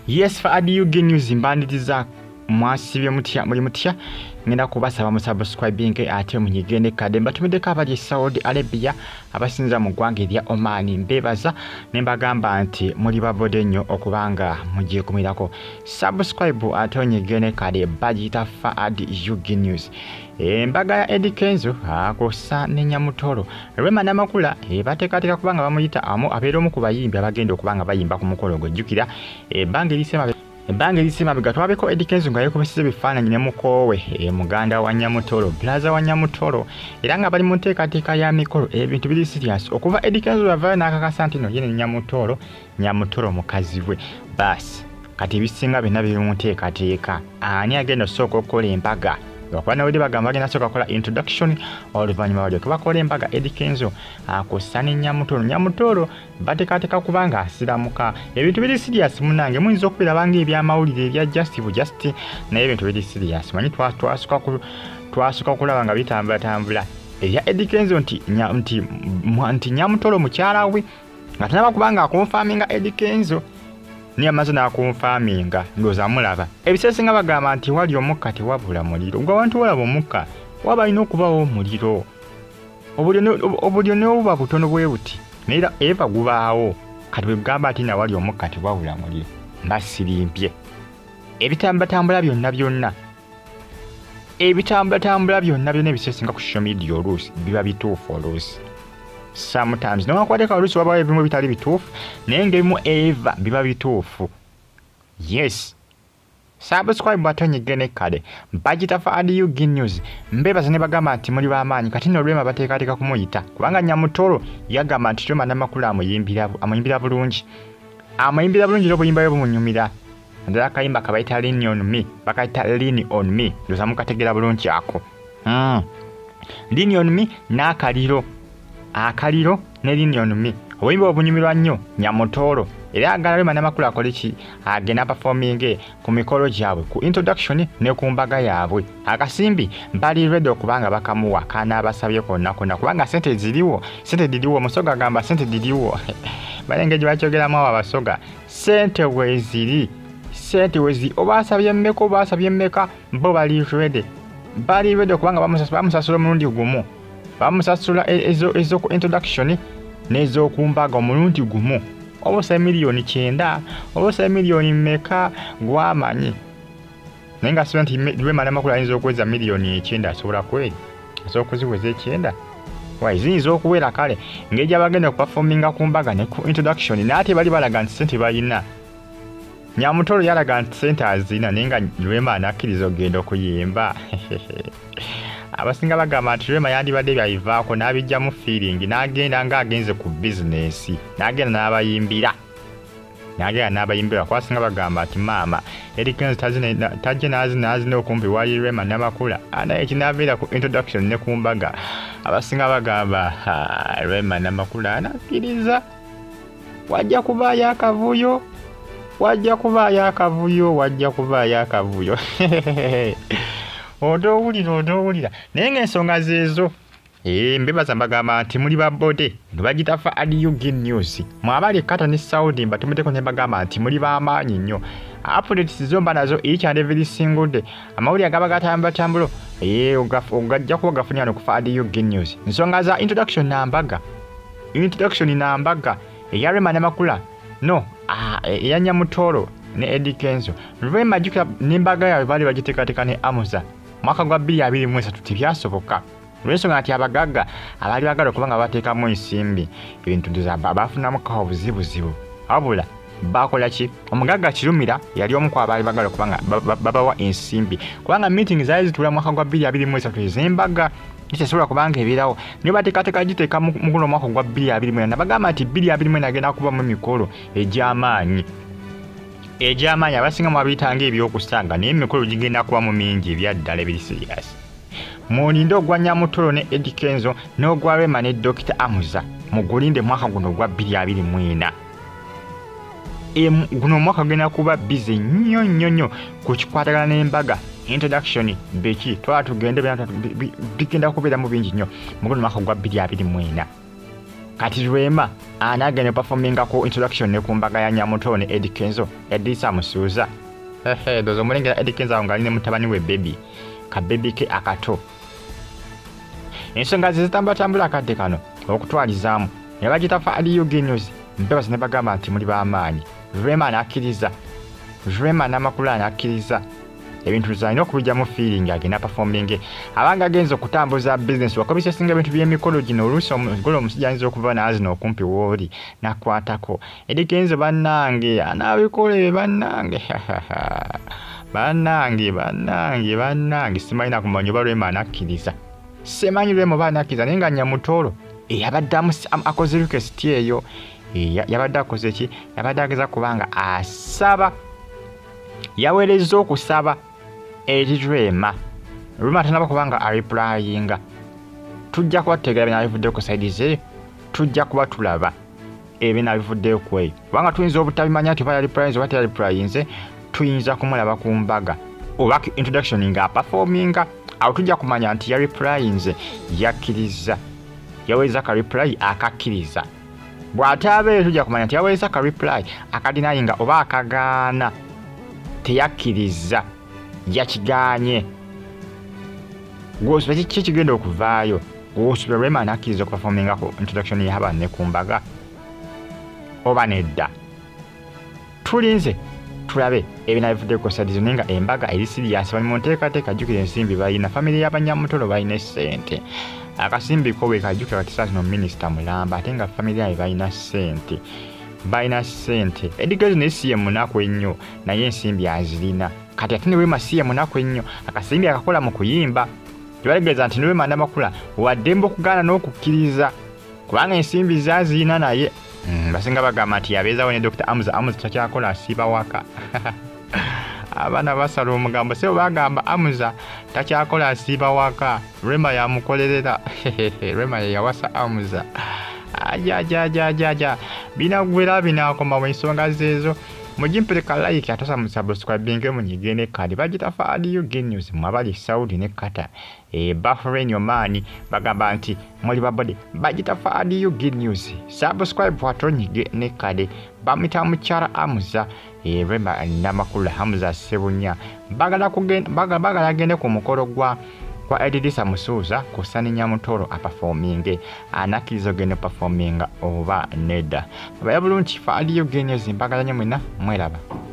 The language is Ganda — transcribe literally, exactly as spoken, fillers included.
Yes, for Eddy Kenzo zimbandiriza mwasibye mutya muri mutya ngenda kubasaba mu subscribing ate munyigende kade mbatumideko abali Saudi Arabia abasinza mu ggwanga erya Oman mbebaza nembagamba nti muri babode nnyo okubanga mugiye kumirako subscribe ate onyigende kade bagita fa Eddy Kenzo embaga ya Eddy Kenzo akosa ne Nyamutoro Rema Namakuula ebateekateeka kubanga bamuyita amo abeera omu ku bayimbi abagenda okubanga bayimba ku mukolo gw'ejjukira ebbanga erisema Bambi elisema bigatwabeko Eddy Kenzo nga yekubisize bifaananyi ne mukowe e muganda wa Nyamutoro blaza wa Nyamutoro era nga bali mu nteekateeka ya mikolo ebintu biri serious okuva Eddy Kenzo yavaayo n'akakasa nti no ye ne Nyamutoro Nyamutoro mukazi we basi kati ebisinga byonna biri mu nteekateeka ani agenda osooka okukola embaga bakwana wedi bagamba bagenda soka kola introduction oluvannyuma balyoke bakola embaga Eddy Kenzo akosa ne Nyamutoro Nyamutoro bateekateeka kubanga asiramuka ebintu biri serious munange muyinza okubira banga ebyamawulire ebya just bu just naye ebintu biri serious manyi twasuka twasuka kulaba nga bitambula tambula ebya Eddy Kenzo nti nti nti Nyamutoro mukyala we nga tanaba kubanga akonfaminga Eddy Kenzo ni amaze na konfaminga ndoza mulaba ebisese nga bagamba nti wali omukka tewabula muliro ngo abantu walaba omukka waba ino kubawo muliro obulyo ne obuba butono bwe buti neera eva gubaawo kati bwegamba ati na wali omukka tewabula muliro mbasirimpye ebitambula tambula byonna byonna ebitambula tambula byonna byonna ebisese nga ku social media oluusi biba bituufu oluusi sometimes no wakwateka oluusi wabawo ebimu bitali bituufu naye ng'ebimu eva biba bituufu yes subscribe batonyigene kade bagita fa Eddy Kenzo mbebaza ne bagamba nti muri b'amaanyi kati no Rema bateekateeka kumuyita kubanga Nyamutoro yagamba nti Rema Namakuula amuyimbira amuyimbira bulungi amuyimbira bulungi era obuyimba bwe bumunyumira ndala kayimba kabayita Lean on Me bakayita Lean on Me ndoza mukategera bulungi ako mm. Lean on Me n'akaliro akaliro ne Lean on Me obuyimba obunyumirwa nnyo Nyamutoro era agala Rema Namakuula akole ki agenda performing ku mikolo gyabwe ku introduction ne ku mbaga yaabwe akasimbi mbali ready okubanga bakamuwa kana abasabye konna konna kubanga sente ziriwo sente diriwo musoga gamba sente diriwo balengeje bakyogera mu abasoga sente weziri sente wezi obasabye mmeko basabye mmeka mbo bali ready bali ready okubanga bamusasula mulundi gumu bamusasula ezo ezo ku introduction nezo kumbaga omulundi gumu obusa miliyoni kyenda obusa miliyoni mmeka gwamanyi nenga sente Rema Namakuula ayinza okweza miliyoni kyenda asobola kweri asobola kuziweza ekyenda wai ziyinza okuwera kale ng'ejja bagenda okuperforminga ku mbaga ne ku introduction n'ate bali balaga nti sente balina Nyamutoro yalaga nti sente azina naye nga Rema anakkiriza okugenda okuyimba abasinga bagamba nti Rema yandibadde byayivaako n'abijja mu feeling n'agenda ng'agenze ku business n'agenda n'abayimbira n'agenda n'abayimbira kwasinga bagamba nti maama Eddy Kenzo tajje n'azina okumpi wali Rema Namakuula naye kinaabeera ku introduction ne ku mbaga abasinga bagamba Rema Namakuula anakkiriza wajja kubaayo akavuyo wajja kubaayo akavuyo wajja kubaayo akavuyo odowulira odowulira naye ng'ensonga zeezo ee mbebaza mbagamba nti muli babode bagita fa Eddy Kenzo mwabali ekata ne Saudi mbatumideko ne mbagamba nti muli b'amaanyi nnyo updates zomba nazo each and every single day amawulire agaba gatambula tambulo ee ogajja kuba gafunira no ku fa Eddy Kenzo ensonga za introduction nambaga introduction nambaga eya Rema Namakuula no eya Nyamutoro ne Eddy Kenzo Rema jukira n'embaga yaabwe baali bagiteekateeka ne Amuza mwaka gwa bbiri abiri mu esatu tebyasoboka olw'ensonga nti abagagga abaali bagala okubanga bateekamu ensimbi ebintu bafunamu kawa buzibuzibu wabula bakola ki omugagga Kirumira yali omu ku abaali bagala okubanga babawa ensimbi kubanga meeting zaali zituula mwaka gwa bbiri abiri mu esatu ez'embaga tesobola kubanga ebirawo niyo bateekateeka giteeka mu guno omwaka gwa bbiri abiri mu ena bagamba nti bbiri abiri mu ena agenda kubamu emikolo egy'amaanyi egy'amaanyi abasinga mu abiyitanga ebyokusanga naye emikolo gigenda kubamu mingi ebyaddala ebiri serious mulinde ogwa Nyamutoro ne Eddy Kenzo n'ogwa Rema ne Dokita Amuza mugulinde mwaka guno ogwa bbiri abiri mu ena guno omwaka gugenda kuba bize nnyo nnyo nnyo ku kikwatagana n'embaga introduction beki twala tugende bigenda kubeera mu bingi nnyo mu guno omwaka gwa bbiri abiri mu ena kati Rema anagenda performinga ku introduction ne ku mbaga ya Nyamutoro ne Eddy Kenzo Eddy samusuuza hehe dozo mulengera Eddy Kenzo nga aline mutabani we baby ka baby ke akato ensonga zitambula tambula akadde kano okutwalizaamu ne bagita faaliyo genews mpeba ne bagamba nti muli b'amaanyi Rema n'akkiriza Rema Namakuula n'akkiriza ebintu zalina okubijja mu feeling agenda performing abanga agenza okutambuza business wakobisa singa ebintu by'emikolo gino oluusi omugolo omusajja ayinza okuva naazino okumpi wooli nakwatako Eddy Kenzo bannange anaabikole bannange bannange bannange bannange simalina kumanya oba Rema anakkiriza semanyi Rema oba anakkiriza naye nga Nyamutoro yabadde akoze request eyo yabadde akoze ki yabadde ageza kubanga asaba yaweereza okusaba eri Rema Rema tanaba kubanga areplyinga tujja kubategeera binabivudde ku side ze tujja kuba tulaba ebinabivudde ku eyo kubanga tuyinza obutabimanya nti oba yareplyinze oba teyareplyinze tuyinza kumulaba ku mbaga oba introduction nga performinga awo tujja kumanya nti yareplyinze yakkiriza yaweereza ka reply akakkiriza bw'ataabeere tujja kumanya nti yaweereza ka reply akadinayinga oba akagaana teyakkiriza yakigaanye gw'osuba kiki kigenda okuvaayo gw'osuba Rema anakkiriza okuperforminga ku introduction yaba ne ku mbaga oba nedda tulinze tulabe ebinabivudde ku sadizo naye nga embaga eri siriasi bali mu nteekateeka ajjukira ensimbi balina famire y'Abanyamutoro balina ssente akasimbi ko bwe kajjukira kati saa zino minisita mulamba ate nga famire yaabwe balina ssente balina ssente Eddy Kenzo ne siye munaku ennyo naye ensimbi azirina kati ate ne Rema siye munaku ennyo akasimbi akakola mu kuyimba tebalegeeza nti ne Rema Namakuula waddemba okugaana n'okukkiriza kubanga ensimbi zazirina naye basinga bagamba nti yabeezawo ne Dokita Amuza Amuza takyakola asiiba waka abaana basala omugambo sebo bagamba Amuza takyakola asiiba waka Rema yamukolerera Rema yeyawasa Amuza ajajajajaja binagwera binakoma mu nsonga zezo mujimpeleka like atosa mu subscribing munyigene kadi bagita faaliyo genews mwabali Saudi ne Kata e Bahrain Yomani bagamba nti muli babode bagita faaliyo genews subscribe watonyige ne kadi bamita mukyala Amuza e Rema Namakuula Hamza Sebunya bagala kugenda bagala bagala gende ku mukolo gwa kwa Eddy samusuuza ku Nyamutoro aperforming anakkiriza gende performing oba nedda abayabulungi faaliyo genews mbagala nnyo mwena mweraba.